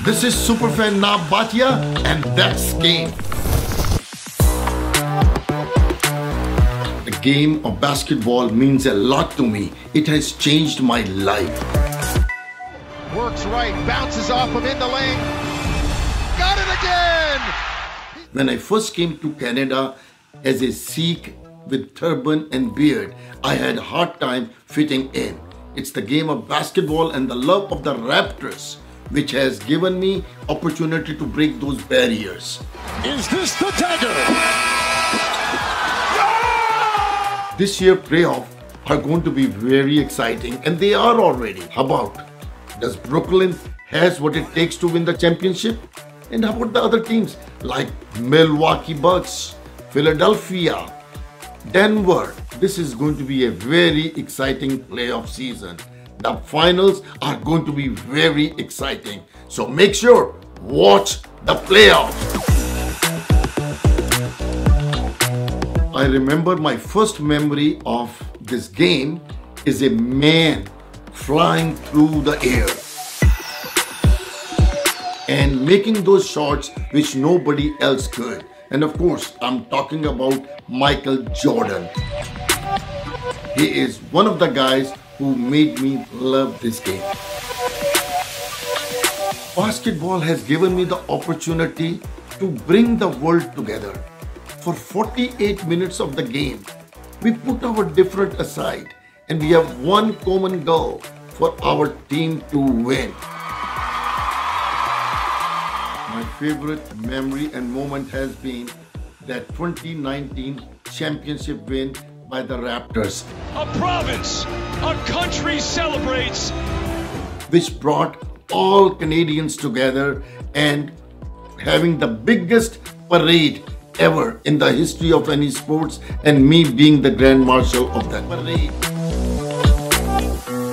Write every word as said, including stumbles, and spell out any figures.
This is Super Fan Nav Bhatia, and that's game. The game of basketball means a lot to me. It has changed my life. Works right, bounces off him in the lane. Got it again! When I first came to Canada as a Sikh with turban and beard, I had a hard time fitting in. It's the game of basketball and the love of the Raptors which has given me opportunity to break those barriers. Is this the dagger? This year playoffs are going to be very exciting, and they are already. How about, does Brooklyn has what it takes to win the championship? And how about the other teams like Milwaukee Bucks, Philadelphia, Denver? This is going to be a very exciting playoff season. The finals are going to be very exciting. So make sure, watch the playoffs. I remember my first memory of this game is a man flying through the air and making those shots which nobody else could. And of course, I'm talking about Michael Jordan. He is one of the guys who made me love this game. Basketball has given me the opportunity to bring the world together. For forty-eight minutes of the game, we put our different aside and we have one common goal for our team to win. My favorite memory and moment has been that twenty nineteen championship win by the Raptors. A province, a country celebrates, which brought all Canadians together and having the biggest parade ever in the history of any sports, and me being the Grand Marshal of that parade.